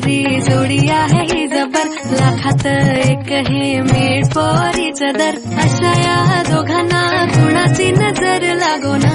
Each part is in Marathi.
साजिरी जोडी आहे ही जबर, लाखात एक हे मेड फॉर इच अदर. अशा या दोघांना कुणाची नजर लागो ना.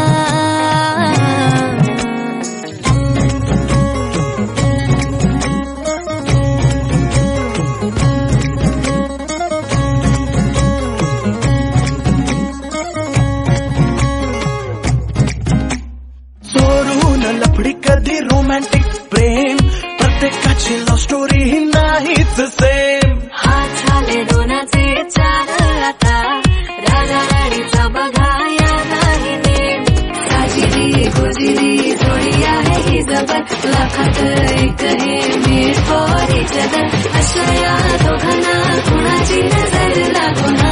लफडी कधी रोमॅन्टिक प्रेम, प्रत्येकाची लव्ह स्टोरी ही नाहीच सेम. हात झाले दोनाचे चार आता, राजा राणीचा बघा या नाही नेम. साजिरी गुजिरी जोडी आहे ही जबर, लाखात एक हे मेड फॉर इच अदर. अशा या दोघांना कुणाची नजर लागो ना.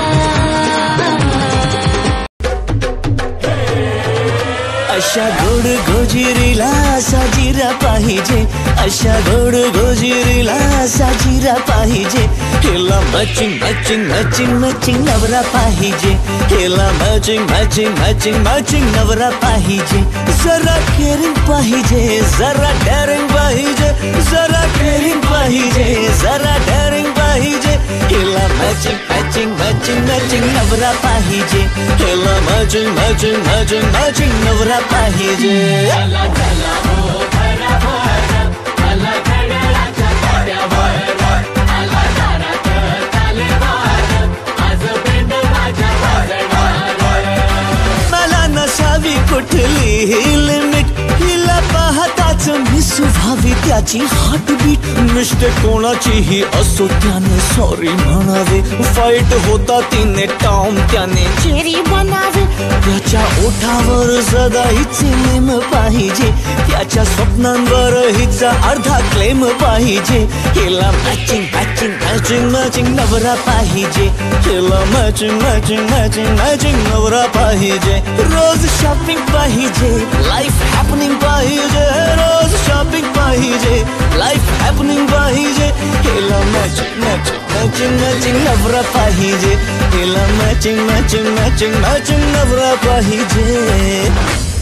अशा गोड गोजिरीला साजिरा पाहिजे, अशा गोड गोजिरीला साजिरा पाहिजे. हिला मॅचिंग मॅचिंग मॅचिंग मॅचिंग नवरा पाहिजे, हिला मॅचिंग मॅचिंग मॅचिंग मॅचिंग नवरा पाहिजे. जरा केअरिंग पाहिजे, जरा डेअरिंग पाहिजे, जरा केअरिंग पाहिजे, जरा डेअरिंग पाहिजे. हिला मॅचिंग मॅचिंग मॅचिंग मॅचिंग नवरा पाहिजे, हिला मॅचिंग मॅचिंग मॅचिंग मॅचिंग नवरा पाहिजे. मला नसावी कुठली लिमिट, हिला पाहताच मिस व्हावी त्याची हार्टबीट. मिस्टेक कोणाचीही असो त्याने सॉरी म्हणावे, फाईट होता तिने टॉम त्याने चेरी बनावे. त्याच्या ओठावर सदा हिचे नेम पाहिजे, त्याच्या स्वप्नांवर हिचा अर्धा क्लेम पाहिजे. हिला मॅचिंग मॅचिंग मॅचिंग मॅचिंग नवरा पाहिजे, हिला मॅचिंग मॅचिंग मॅचिंग मॅचिंग नवरा पाहिजे. रोज शॉपिंग पाहिजे, लाईफ हॅपनिंग पाहिजे, रोज शॉपिंग पाहिजे, लाईफ हॅपनिंग पाहिजे. हिला मॅचिंग मॅचिंग मॅचिंग मॅचिंग नवरा पाहिजे, हिला matching matching matching matching matching नवरा पाहिजे.